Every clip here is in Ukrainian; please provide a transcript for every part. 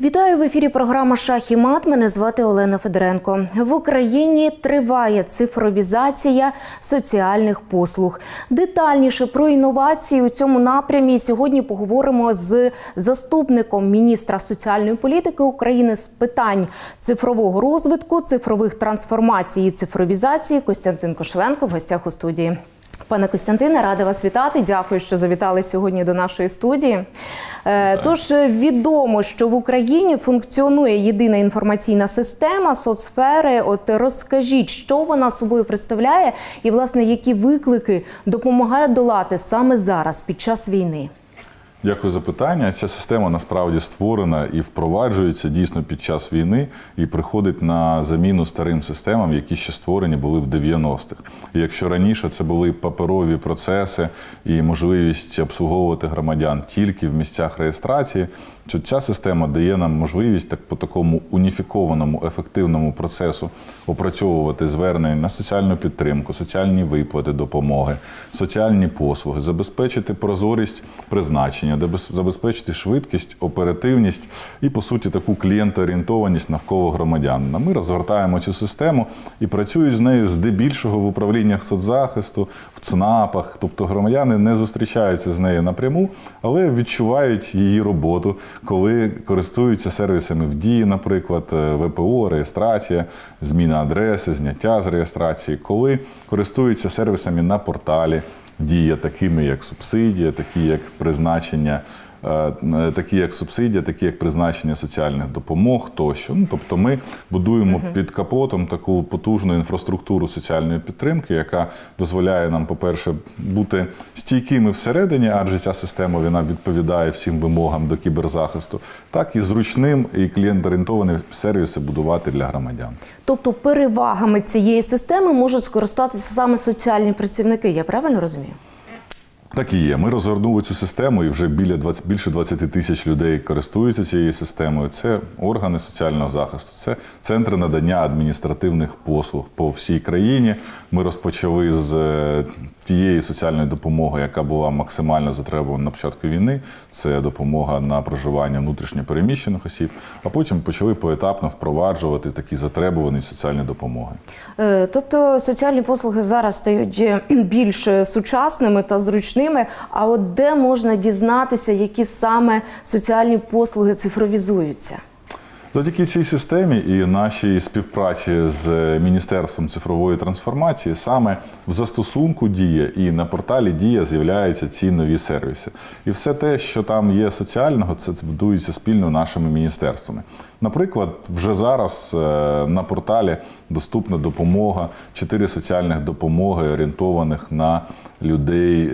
Вітаю в ефірі програма «Шах і мат». Мене звати Олена Федоренко. В Україні триває цифровізація соціальних послуг. Детальніше про інновації у цьому напрямі сьогодні поговоримо з заступником міністра соціальної політики України з питань цифрового розвитку, цифрових трансформацій і цифровізації Костянтин Кошеленко в гостях у студії. Пане Костянтине, рада вас вітати. Дякую, що завітали сьогодні до нашої студії. Тож, відомо, що в Україні функціонує єдина інформаційна система соцсфери. От розкажіть, що вона собою представляє і, власне, які виклики допомагає долати саме зараз, під час війни? Дякую за питання. Ця система насправді створена і впроваджується дійсно під час війни і приходить на заміну старим системам, які ще створені були в 90-х. І якщо раніше це були паперові процеси і можливість обслуговувати громадян тільки в місцях реєстрації, то ця система дає нам можливість по такому уніфікованому, ефективному процесу опрацьовувати звернення на соціальну підтримку, соціальні виплати допомоги, соціальні послуги, забезпечити прозорість призначення, забезпечити швидкість, оперативність і, по суті, таку клієнтоорієнтованість навколо громадян. Ми розгортаємо цю систему і працюють з нею здебільшого в управліннях соцзахисту, в ЦНАПах. Тобто громадяни не зустрічаються з нею напряму, але відчувають її роботу, коли користуються сервісами в Дії, наприклад, ВПО, реєстрація, зміна адреси, зняття з реєстрації, коли користуються сервісами на порталі Дія, такими як субсидія, такі як призначення соціальних допомог тощо. Тобто ми будуємо під капотом таку потужну інфраструктуру соціальної підтримки, яка дозволяє нам, по-перше, бути стійкими всередині, адже ця система вона відповідає всім вимогам до кіберзахисту, так і зручним і клієнт-орієнтовані сервіси будувати для громадян. Тобто перевагами цієї системи можуть скористатися саме соціальні працівники, я правильно розумію? Так і є. Ми розгорнули цю систему, і вже більше 20 тисяч людей користуються цією системою. Це органи соціального захисту, це центри надання адміністративних послуг по всій країні. Ми розпочали з тієї соціальної допомоги, яка була максимально затребувана на початку війни. Це допомога на проживання внутрішньо переміщених осіб, а потім почали поетапно впроваджувати такі затребувані соціальні допомоги. Тобто соціальні послуги зараз стають більш сучасними та зручними, а от де можна дізнатися, які саме соціальні послуги цифровізуються? Завдяки цій системі і нашій співпраці з Міністерством цифрової трансформації саме в застосунку Дія і на порталі Дія з'являються ці нові сервіси. І все те, що там є соціального, це будується спільно нашими міністерствами. Наприклад, вже зараз на порталі доступна допомога, 4 соціальних допомоги, орієнтованих на людей,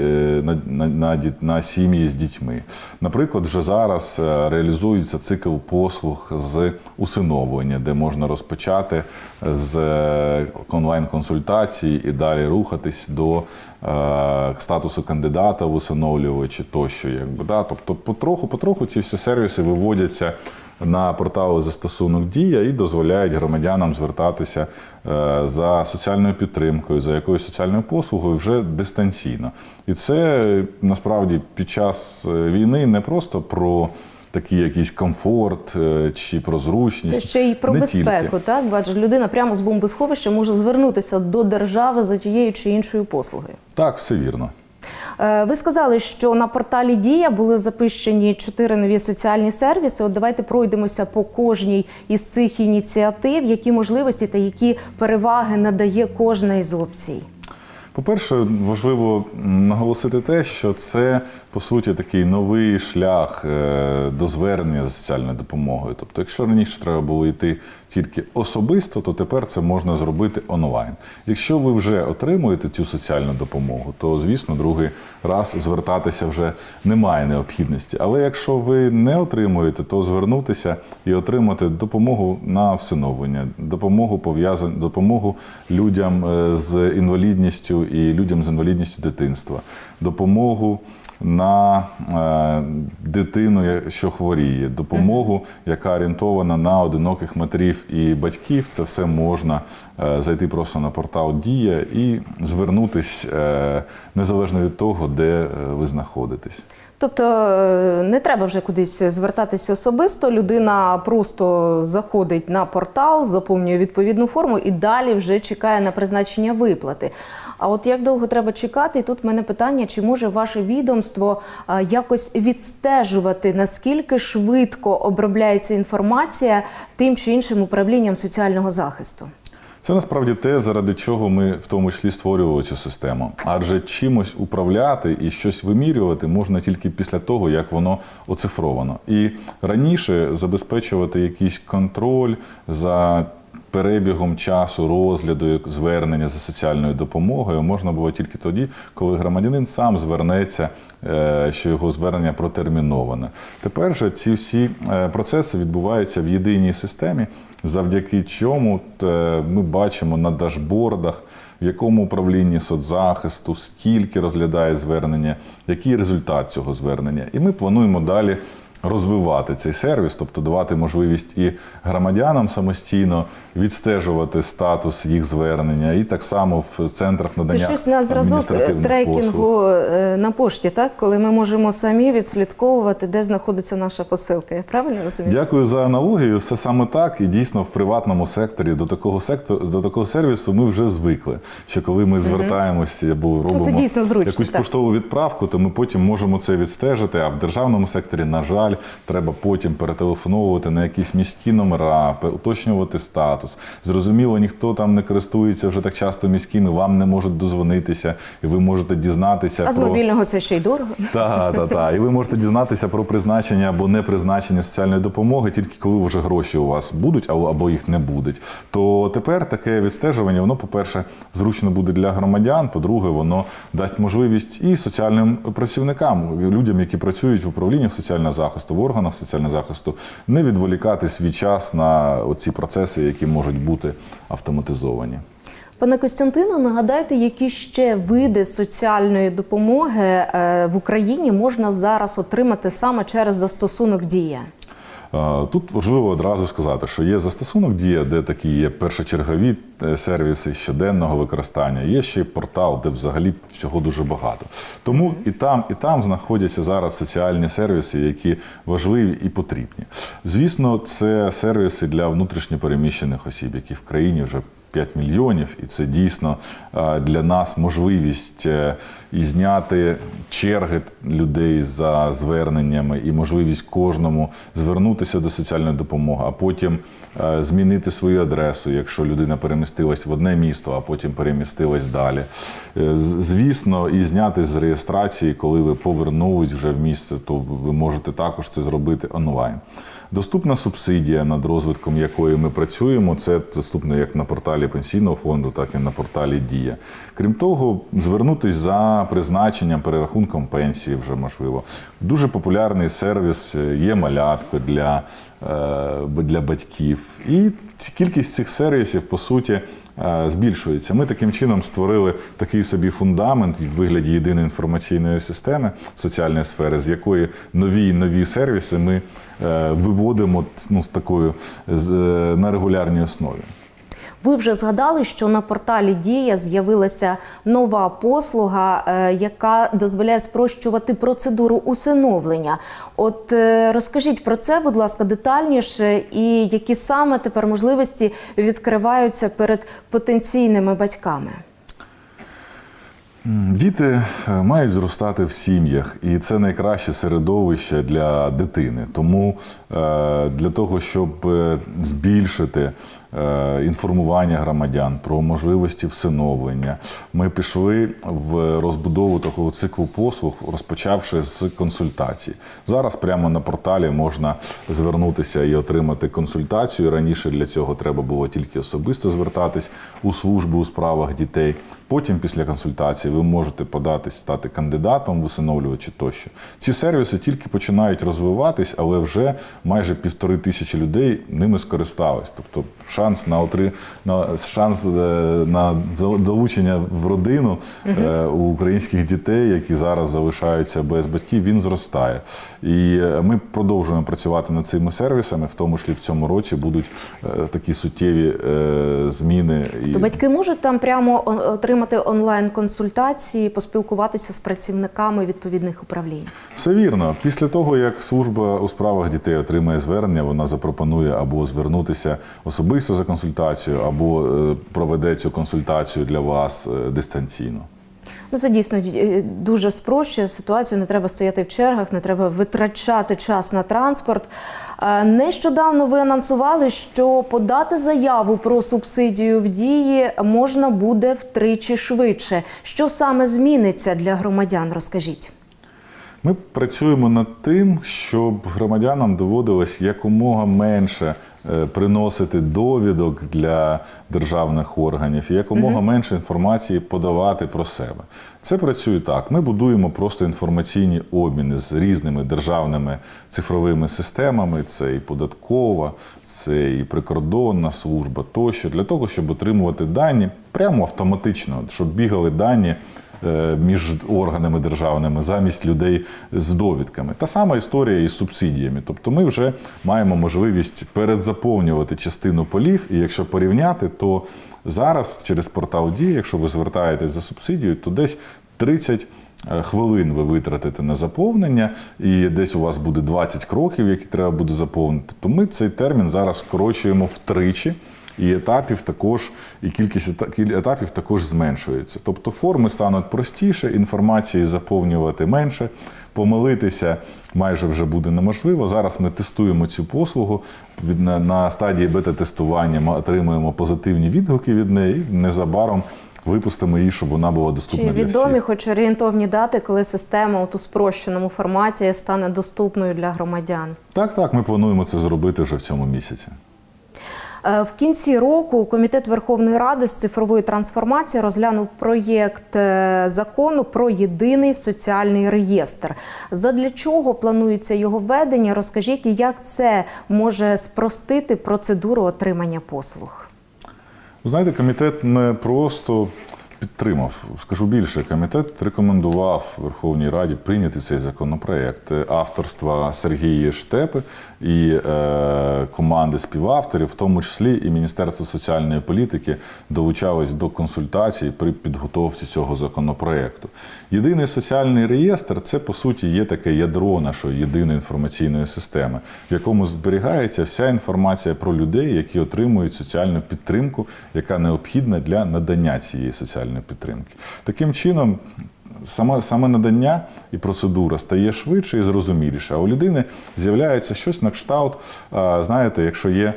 на сім'ї з дітьми. Наприклад, вже зараз реалізується цикл послуг з усиновлення, де можна розпочати з онлайн-консультації і далі рухатись до статусу кандидата в усиновлювачі тощо. Тобто потроху ці всі сервіси виводяться на портали застосунок Дія і дозволяють громадянам звертатися за соціальною підтримкою, за якоюсь соціальною послугою вже дистанційно. І це, насправді, під час війни не просто про такий якийсь комфорт чи про зручність. Це ще й про безпеку, так? Бачиш, людина прямо з бомбосховища може звернутися до держави за тією чи іншою послугою. Так, все вірно. Ви сказали, що на порталі Дія були запущені 4 нові соціальні сервіси. От давайте пройдемося по кожній із цих ініціатив, які можливості та які переваги надає кожна із опцій. По-перше, важливо наголосити те, що це, по суті, такий новий шлях до звернення за соціальною допомогою. Тобто, якщо раніше треба було йти тільки особисто, то тепер це можна зробити онлайн. Якщо ви вже отримуєте цю соціальну допомогу, то, звісно, другий раз звертатися вже немає необхідності. Але якщо ви не отримуєте, то звернутися і отримати допомогу на всиновлення, допомогу людям з інвалідністю і людям з інвалідністю дитинства, допомогу на дитину, що хворіє, допомогу, яка орієнтована на одиноких матерів і батьків. Це все можна зайти просто на портал Дія і звернутись незалежно від того, де ви знаходитесь. Тобто не треба вже кудись звертатися особисто, людина просто заходить на портал, заповнює відповідну форму і далі вже чекає на призначення виплати. А от як довго треба чекати? І тут в мене питання, чи може ваше відомство якось відстежувати, наскільки швидко обробляється інформація тим чи іншим управлінням соціального захисту? Це насправді те, заради чого ми в тому числі створювали цю систему. Адже чимось управляти і щось вимірювати можна тільки після того, як воно оцифровано. І раніше забезпечувати якийсь контроль за перебігом часу розгляду звернення за соціальною допомогою можна було тільки тоді, коли громадянин сам звернеться, що його звернення протерміноване. Тепер же ці всі процеси відбуваються в єдиній системі, завдяки чому ми бачимо на дашбордах, в якому управлінні соцзахисту, скільки розглядає звернення, який результат цього звернення. І ми плануємо далі розвивати цей сервіс, тобто давати можливість і громадянам самостійно відстежувати статус їх звернення, і так само в центрах надання адміністративних послуг. Це щось на зразок трекінгу на пошті, так? Коли ми можемо самі відслідковувати, де знаходиться наша посилка. Я правильно розумію? Дякую за аналогію. Все саме так. І дійсно в приватному секторі до такого сервісу ми вже звикли. Що коли ми звертаємося або робимо якусь поштову відправку, то ми потім можемо це відстежити, а в державному секторі, на жаль, треба потім перетелефоновувати на якісь міські номера, уточнювати статус. Зрозуміло, ніхто там не користується вже так часто міськими, вам не можуть дозвонитися, і ви можете дізнатися з мобільного це ще й дорого. Так. І ви можете дізнатися про призначення або не призначення соціальної допомоги тільки коли вже гроші у вас будуть або їх не будуть. То тепер таке відстежування, воно, по-перше, зручно буде для громадян, по-друге, воно дасть можливість і соціальним працівникам, людям, які працюють в управліннях соціального захисту, в органах соціального захисту, не відволікати свій час на оці процеси, які можуть бути автоматизовані. Пане Костянтине, нагадайте, які ще види соціальної допомоги в Україні можна зараз отримати саме через застосунок «Дія»? Тут важливо одразу сказати, що є застосунок «Дія», де такі є першочергові сервіси щоденного використання. Є ще й портал, де взагалі всього дуже багато. Тому і там знаходяться зараз соціальні сервіси, які важливі і потрібні. Звісно, це сервіси для внутрішньопереміщених осіб, які в країні вже 5 мільйонів, і це дійсно для нас можливість і зняти черги людей за зверненнями, і можливість кожному звернутися до соціальної допомоги, а потім змінити свою адресу, якщо людина перемістилась в одне місто, а потім перемістилась далі. Звісно, і зняти з реєстрації, коли ви повернулись вже в місце, то ви можете також це зробити онлайн. Доступна субсидія, над розвитком якої ми працюємо, це доступно як на порталі Пенсійного фонду, так і на порталі «Дія». Крім того, звернутися за призначенням, перерахунком пенсії вже можливо. Дуже популярний сервіс є «Малятко» для батьків. І кількість цих сервісів, по суті, збільшується. Ми таким чином створили такий собі фундамент в вигляді єдиної інформаційної системи соціальної сфери, з якої нові сервіси ми виводимо на регулярній основі. Ви вже згадали, що на порталі «Дія» з'явилася нова послуга, яка дозволяє спрощувати процедуру усиновлення. От розкажіть про це, будь ласка, детальніше, і які саме тепер можливості відкриваються перед потенційними батьками? Діти мають зростати в сім'ях, і це найкраще середовище для дитини. Тому для того, щоб збільшити інформування громадян про можливості всиновлення, ми пішли в розбудову такого циклу послуг, розпочавши з консультацій. Зараз прямо на порталі можна звернутися і отримати консультацію. Раніше для цього треба було тільки особисто звертатись у службу у справах дітей. Потім, після консультації, ви можете податись, стати кандидатом в усиновлювачі тощо. Ці сервіси тільки починають розвиватись, але вже майже 1500 людей ними скористались. Тобто шанс на долучення в родину у українських дітей, які зараз залишаються без батьків, він зростає. І ми продовжуємо працювати над цими сервісами, в тому числі в цьому році будуть такі суттєві зміни. То батьки можуть там прямо отримати онлайн-консультації, поспілкуватися з працівниками відповідних управлінь? Все вірно. Після того, як служба у справах дітей отримає звернення, вона запропонує або звернутися особисто за консультацією, або проведе цю консультацію для вас дистанційно. Ну, це дійсно дуже спрощує ситуацію, не треба стояти в чергах, не треба витрачати час на транспорт. Нещодавно ви анонсували, що подати заяву про субсидію в дії можна буде втричі швидше. Що саме зміниться для громадян, розкажіть. Ми працюємо над тим, щоб громадянам доводилось якомога менше приносити довідок для державних органів і якомога менше інформації подавати про себе. Це працює так. Ми будуємо просто інформаційні обміни з різними державними цифровими системами. Це і податкова, це і прикордонна служба тощо, для того, щоб отримувати дані прямо автоматично, щоб бігали дані між органами державними замість людей з довідками. Та сама історія із субсидіями. Тобто ми вже маємо можливість передзаповнювати частину полів, і якщо порівняти, то зараз через портал Дія, якщо ви звертаєтесь за субсидією, то десь 30 хвилин ви витратите на заповнення, і десь у вас буде 20 кроків, які треба буде заповнити, то ми цей термін зараз скорочуємо втричі. І кількість етапів також зменшується. Тобто форми стануть простіше, інформації заповнювати менше, помилитися майже вже буде неможливо. Зараз ми тестуємо цю послугу, на стадії бета-тестування ми отримуємо позитивні відгуки від неї, і незабаром випустимо її, щоб вона була доступна для всіх. Чи відомі хоч орієнтовні дати, коли система у спрощеному форматі стане доступною для громадян? Так, ми плануємо це зробити вже в цьому місяці. В кінці року Комітет Верховної Ради з цифрової трансформації розглянув проєкт закону про єдиний соціальний реєстр. Задля чого планується його введення? Розкажіть, як це може спростити процедуру отримання послуг? Ви знаєте, комітет не просто підтримав, скажу більше, комітет рекомендував Верховній Раді прийняти цей законопроект авторства Сергія Штепи і команди співавторів, в тому числі і Міністерство соціальної політики долучалось до консультацій при підготовці цього законопроекту. Єдиний соціальний реєстр – це, по суті, є таке ядро нашої єдиної інформаційної системи, в якому зберігається вся інформація про людей, які отримують соціальну підтримку, яка необхідна для надання цієї соціальної підтримки. Таким чином, саме надання і процедура стає швидше і зрозуміліше, а у людини з'являється щось на кшталт, знаєте, якщо є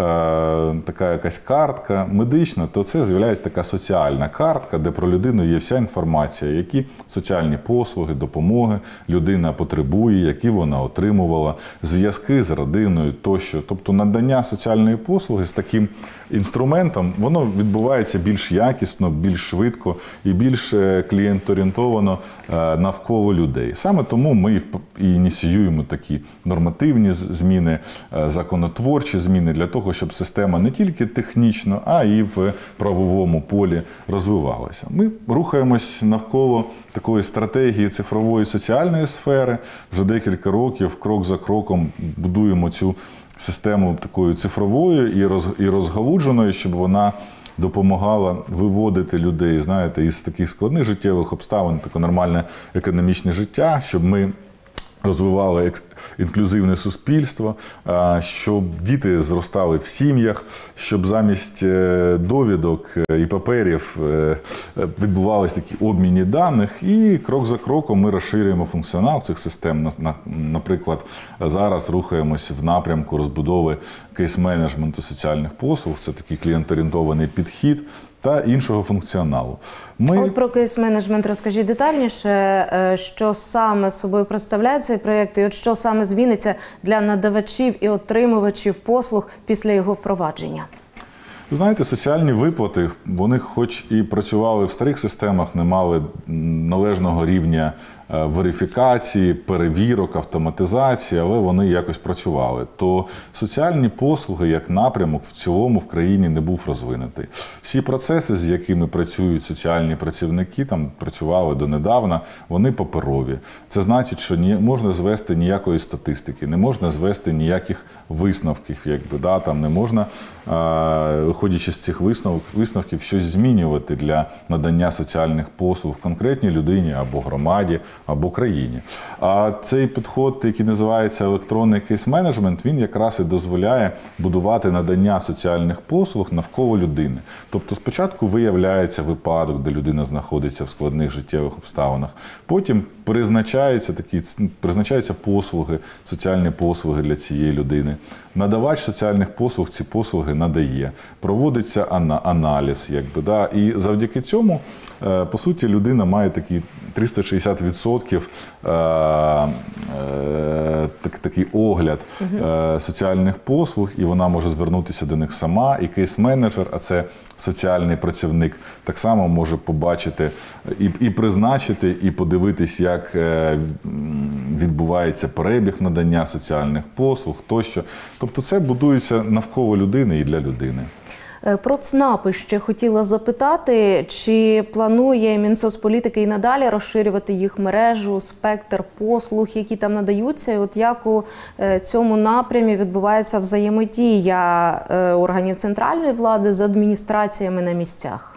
така якась картка медична, то це з'являється така соціальна картка, де про людину є вся інформація, які соціальні послуги, допомоги людина потребує, які вона отримувала, зв'язки з родиною тощо. Тобто надання соціальної послуги з таким інструментом, воно відбувається більш якісно, більш швидко і більш клієнторієнтовано навколо людей. Саме тому ми і ініціюємо такі нормативні зміни, законотворчі зміни для того, щоб система не тільки технічно, а і в правовому полі розвивалася. Ми рухаємось навколо такої стратегії цифрової соціальної сфери. Вже декілька років, крок за кроком, будуємо цю систему такою цифровою і розгалудженою, щоб вона допомагала виводити людей, знаєте, із таких складних життєвих обставин, таке нормальне економічне життя, щоб ми розвивали інклюзивне суспільство, щоб діти зростали в сім'ях, щоб замість довідок і паперів відбувалися такі обмінні даних, і крок за кроком ми розширюємо функціонал цих систем. Наприклад, зараз рухаємось в напрямку розбудови кейс-менеджменту соціальних послуг, це такий клієнторієнтований підхід, та іншого функціоналу. От про кейс-менеджмент розкажіть детальніше, що саме собою представляє цей проєкт і от що саме зміниться для надавачів і отримувачів послуг після його впровадження? Ви знаєте, соціальні виплати, вони хоч і працювали в старих системах, не мали належного рівня верифікації, перевірок, автоматизації, але вони якось працювали. То соціальні послуги як напрямок в цілому в країні не був розвинутий. Всі процеси, з якими працюють соціальні працівники, там працювали донедавна, вони паперові. Це значить, що не можна звести ніякої статистики, не можна звести ніяких висновків, якби, да, там не можна, виходячи з цих висновків, щось змінювати для надання соціальних послуг конкретній людині або громаді, або країні. А цей підход, який називається електронний кейс-менеджмент, він якраз і дозволяє будувати надання соціальних послуг навколо людини. Тобто спочатку виявляється випадок, де людина знаходиться в складних життєвих обставинах, потім призначаються послуги, соціальні послуги для цієї людини. Надавач соціальних послуг ці послуги надає. Проводиться аналіз, якби, да, і завдяки цьому, по суті, людина має такі 360% такий огляд соціальних послуг, і вона може звернутися до них сама. І кейс-менеджер, а це соціальний працівник, так само може побачити і призначити, і подивитись, як відбувається перебіг надання соціальних послуг тощо. Тобто це будується навколо людини і для людини. Про ЦНАПи ще хотіла запитати, чи планує Мінсоцполітики і надалі розширювати їх мережу, спектр послуг, які там надаються, і от як у цьому напрямі відбувається взаємодія органів центральної влади з адміністраціями на місцях?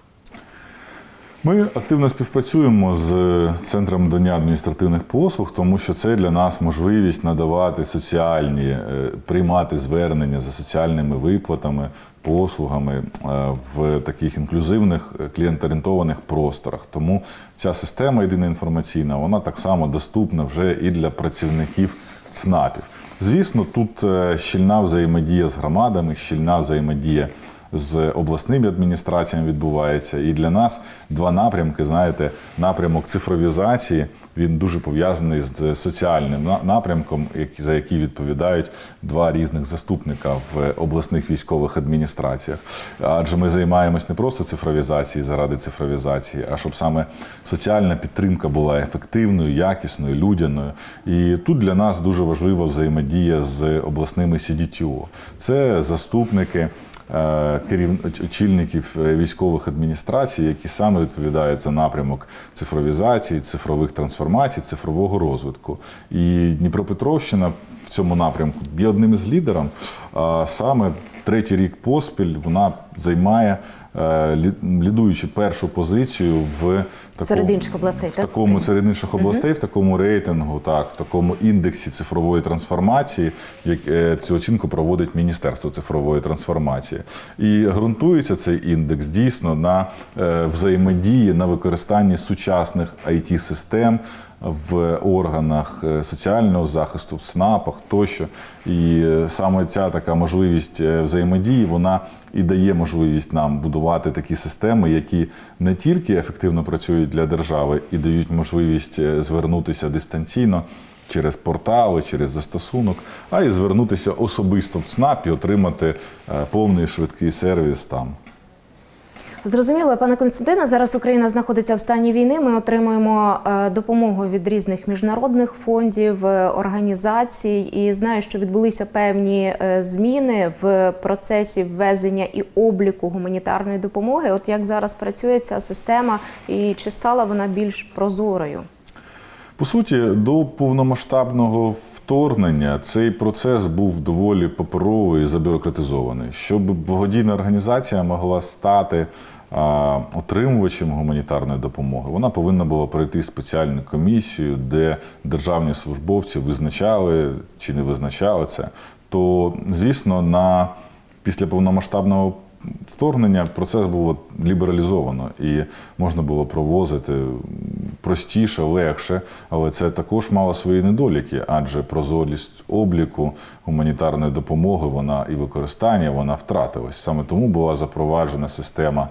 Ми активно співпрацюємо з Центром надання адміністративних послуг, тому що це для нас можливість надавати соціальні, приймати звернення за соціальними виплатами, послугами в таких інклюзивних, клієнторієнтованих просторах. Тому ця система єдина інформаційна, вона так само доступна вже і для працівників ЦНАПів. Звісно, тут щільна взаємодія з громадами, щільна взаємодія з обласними адміністраціями відбувається. І для нас два напрямки, знаєте, напрямок цифровізації, він дуже пов'язаний з соціальним напрямком, за який відповідають два різних заступника в обласних військових адміністраціях. Адже ми займаємось не просто цифровізацією заради цифровізації, а щоб саме соціальна підтримка була ефективною, якісною, людяною. І тут для нас дуже важлива взаємодія з обласними CDTO. Це заступники очільників військових адміністрацій, які саме відповідають за напрямок цифровізації, цифрових трансформацій, цифрового розвитку. І Дніпропетровщина в цьому напрямку є одним із лідерів. Саме третій рік поспіль вона займає лідуючи першу позицію в серед інших областей, серед інших областей, в такому рейтингу, в такому індексі цифрової трансформації, цю оцінку проводить Міністерство цифрової трансформації. І ґрунтується цей індекс дійсно на взаємодії, на використанні сучасних IT-систем в органах соціального захисту, в ЦНАПах тощо. І саме ця така можливість взаємодії, вона і дає можливість нам будувати такі системи, які не тільки ефективно працюють для держави і дають можливість звернутися дистанційно через портали, через застосунок, а й звернутися особисто в ЦНАП і отримати повний швидкий сервіс там. Зрозуміло, пане Костянтине, зараз Україна знаходиться в стані війни, ми отримуємо допомогу від різних міжнародних фондів, організацій, і знаю, що відбулися певні зміни в процесі ввезення і обліку гуманітарної допомоги. От як зараз працює ця система і чи стала вона більш прозорою? По суті, до повномасштабного вторгнення цей процес був доволі паперовий і забюрократизований. Щоб благодійна організація могла стати отримувачем гуманітарної допомоги, вона повинна була пройти спеціальну комісію, де державні службовці визначали чи не визначали це. То, звісно, після повномасштабного вторгнення процес було лібералізовано і можна було провозити простіше, легше, але це також мало свої недоліки, адже прозорість обліку гуманітарної допомоги, вона і використання, вона втратилась. Саме тому була запроваджена система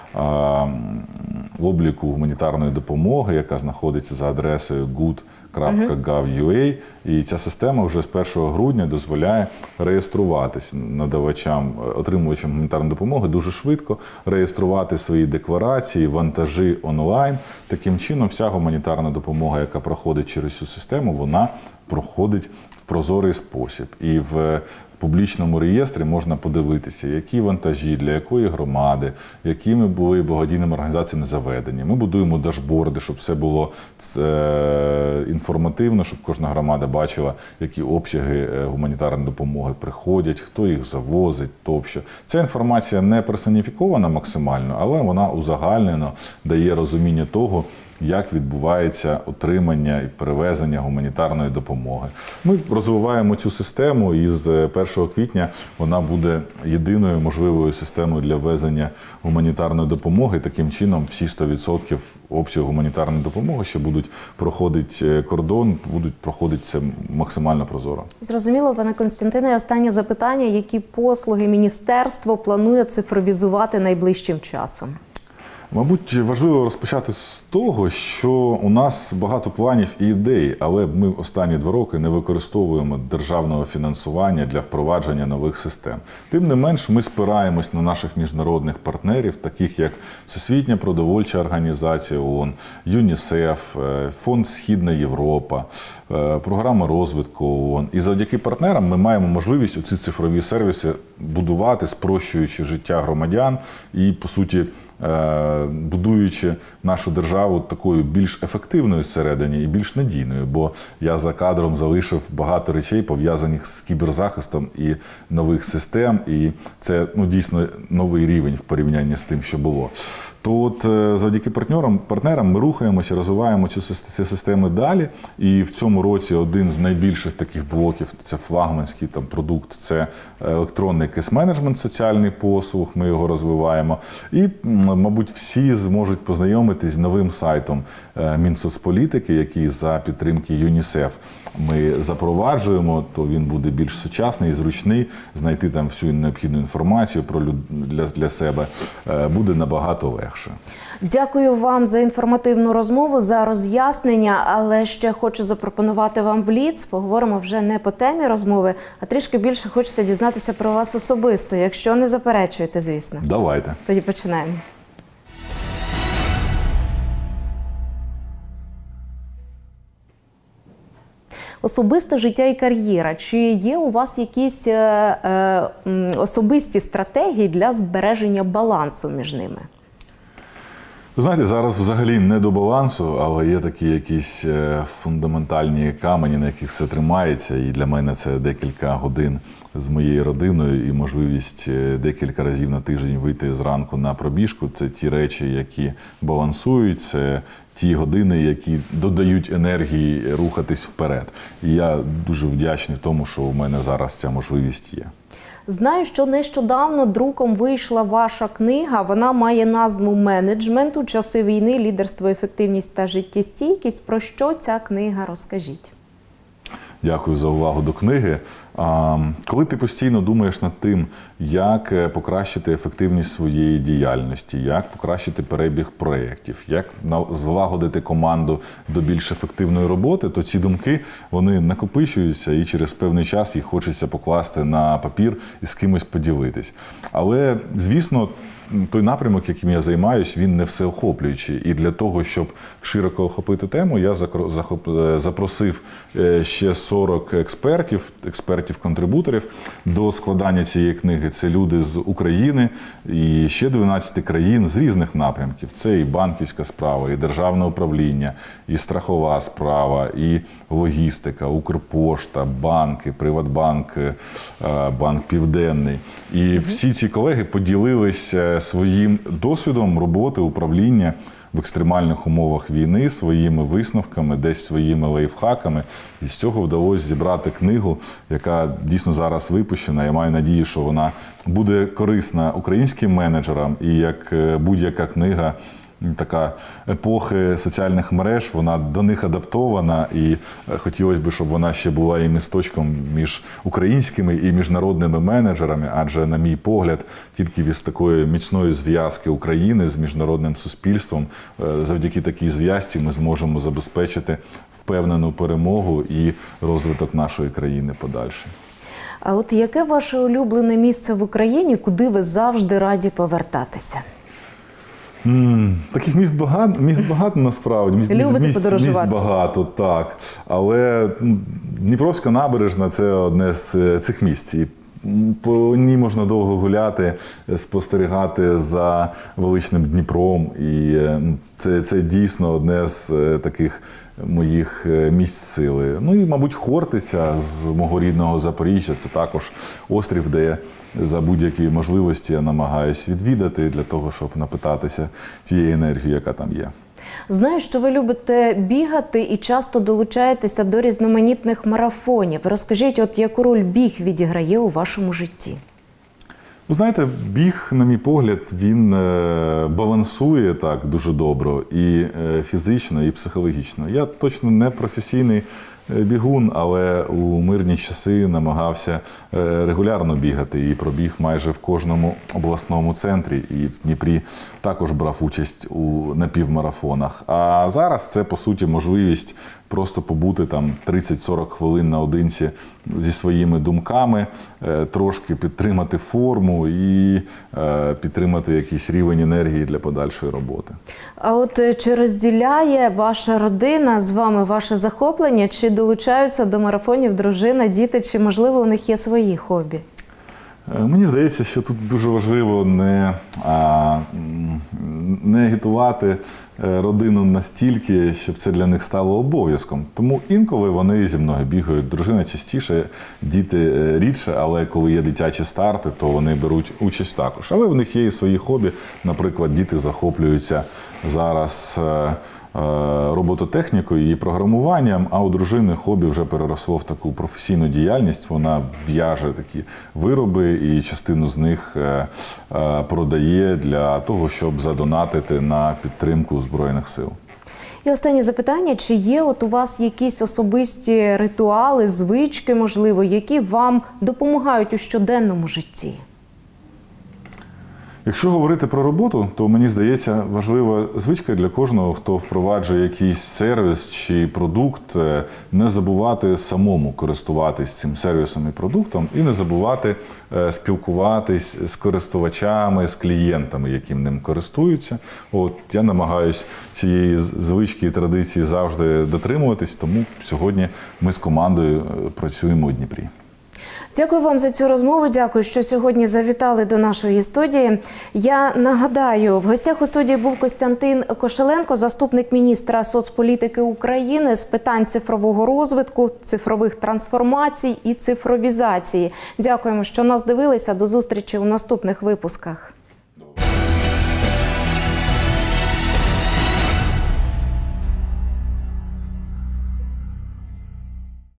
обліку гуманітарної допомоги, яка знаходиться за адресою good.gov.ua. І ця система вже з 1 грудня дозволяє реєструватись надавачам, отримувачам гуманітарної допомоги дуже швидко, реєструвати свої декларації, вантажі онлайн. Таким чином, вся гуманітарна допомога, яка проходить через цю систему, вона проходить в прозорий спосіб. І в публічному реєстрі можна подивитися, які вантажі, для якої громади, якими були благодійними організаціями заведені. Ми будуємо дашборди, щоб все було інформативно, щоб кожна громада бачила, які обсяги гуманітарної допомоги приходять, хто їх завозить, тощо. Ця інформація не персоніфікована максимально, але вона узагальнено дає розуміння того, як відбувається отримання і перевезення гуманітарної допомоги. Ми розвиваємо цю систему, і з 1 квітня вона буде єдиною можливою системою для ввезення гуманітарної допомоги. Таким чином, всі 100% обсягу гуманітарної допомоги, що будуть проходити кордон, будуть проходити це максимально прозоро. Зрозуміло, пане Костянтине. Останнє запитання. Які послуги міністерство планує цифровізувати найближчим часом? Мабуть, важливо розпочати з того, що у нас багато планів і ідей, але ми останні 2 роки не використовуємо державного фінансування для впровадження нових систем. Тим не менш, ми спираємось на наших міжнародних партнерів, таких як Всесвітня продовольча організація ООН, ЮНІСЕФ, Фонд Східна Європа, Програма розвитку ООН. І завдяки партнерам ми маємо можливість ці цифрові сервіси будувати, спрощуючи життя громадян і, по суті, будуючи нашу державу такою більш ефективною всередині і більш надійною, бо я за кадром залишив багато речей, пов'язаних з кіберзахистом і нових систем, і це дійсно новий рівень в порівнянні з тим, що було. То от завдяки партнерам ми рухаємося, розвиваємо ці системи далі. І в цьому році один з найбільших таких блоків – це флагманський продукт, це електронний кейс-менеджмент соціальний послуг, ми його розвиваємо. І, мабуть, всі зможуть познайомитись з новим сайтом Мінсоцполітики, який за підтримки ЮНІСЕФ ми запроваджуємо, то він буде більш сучасний і зручний, знайти там всю необхідну інформацію для себе буде набагато легше. Дякую вам за інформативну розмову, за роз'яснення, але ще хочу запропонувати вам бліц. Поговоримо вже не по темі розмови, а трішки більше хочеться дізнатися про вас особисто, якщо не заперечуєте, звісно. Давайте. Тоді починаємо. Особисте життя і кар'єра. Чи є у вас якісь особисті стратегії для збереження балансу між ними? Ви знаєте, зараз взагалі не до балансу, але є такі якісь фундаментальні камені, на яких все тримається. І для мене це декілька годин з моєю родиною і можливість декілька разів на тиждень вийти зранку на пробіжку. Це ті речі, які балансують, це ті години, які додають енергії рухатись вперед. І я дуже вдячний тому, що у мене зараз ця можливість є. Знаю, що нещодавно друком вийшла ваша книга. Вона має назву «Менеджмент у часи війни. Лідерство, ефективність та життєстійкість». Про що ця книга? Розкажіть. Дякую за увагу до книги. Коли ти постійно думаєш над тим, як покращити ефективність своєї діяльності, як покращити перебіг проєктів, як злагодити команду до більш ефективної роботи, то ці думки, вони накопичуються і через певний час їх хочеться покласти на папір і з кимось поділитись. Але, звісно, той напрямок, яким я займаюсь, він не всеохоплюючий. І для того, щоб широко охопити тему, я запросив ще 40 експертів-контрибуторів до складання цієї книги. Це люди з України і ще 12 країн з різних напрямків. Це і банківська справа, і державне управління, і страхова справа, і логістика, Укрпошта, банки, Приватбанк, Банк Південний. І всі ці колеги поділились своїм досвідом роботи, управління в екстремальних умовах війни, своїми висновками, десь своїми лайфхаками. І з цього вдалося зібрати книгу, яка дійсно зараз випущена. Я маю надію, що вона буде корисна українським менеджерам і як будь-яка книга така епохи соціальних мереж, вона до них адаптована, і хотілося б, щоб вона ще була і місточком між українськими і міжнародними менеджерами, адже, на мій погляд, тільки від такої міцної зв'язки України з міжнародним суспільством, завдяки такій зв'язці ми зможемо забезпечити впевнену перемогу і розвиток нашої країни подальший. А от яке ваше улюблене місце в Україні, куди ви завжди раді повертатися? Таких міст багато насправді. Місць багато, так. Але Дніпровська набережна – це одне з цих місць. І по ній можна довго гуляти, спостерігати за величним Дніпром. І це дійсно одне з таких моїх місць сили. Ну і, мабуть, Хортиця з мого рідного Запоріжжя. Це також острів, де за будь-які можливості я намагаюся відвідати для того, щоб напитатися тієї енергії, яка там є. Знаю, що ви любите бігати і часто долучаєтеся до різноманітних марафонів. Розкажіть, от яку роль біг відіграє у вашому житті? Ви знаєте, біг, на мій погляд, він балансує так дуже добре і фізично, і психологічно. Я точно не професійний бігун, але у мирні часи намагався регулярно бігати і пробіг майже в кожному обласному центрі. І в Дніпрі також брав участь у напівмарафонах. А зараз це, по суті, можливість просто побути там 30-40 хвилин наодинці зі своїми думками, трошки підтримати форму і підтримати якийсь рівень енергії для подальшої роботи. А от чи розділяє ваша родина з вами ваше захоплення, чи долучаються до марафонів дружина, діти, чи, можливо, у них є свої хобі? Мені здається, що тут дуже важливо не агітувати родину настільки, щоб це для них стало обов'язком. Тому інколи вони зі мною бігають. Дружина частіше, діти рідше, але коли є дитячі старти, то вони беруть участь також. Але в них є і свої хобі. Наприклад, діти захоплюються зараз робототехнікою і програмуванням, а у дружини хобі вже переросло в таку професійну діяльність. Вона в'яже такі вироби і частину з них продає для того, щоб задонатити на підтримку Збройних сил. І останнє запитання, чи є от у вас якісь особисті ритуали, звички, можливо, які вам допомагають у щоденному житті? Якщо говорити про роботу, то, мені здається, важлива звичка для кожного, хто впроваджує якийсь сервіс чи продукт, не забувати самому користуватись цим сервісом і продуктом, і не забувати спілкуватись з користувачами, з клієнтами, яким ним користуються. От, я намагаюсь цієї звички і традиції завжди дотримуватись, тому сьогодні ми з командою працюємо у Дніпрі. Дякую вам за цю розмову, дякую, що сьогодні завітали до нашої студії. Я нагадаю, в гостях у студії був Костянтин Кошеленко, заступник міністра соцполітики України з питань цифрового розвитку, цифрових трансформацій і цифровізації. Дякуємо, що нас дивилися. До зустрічі у наступних випусках.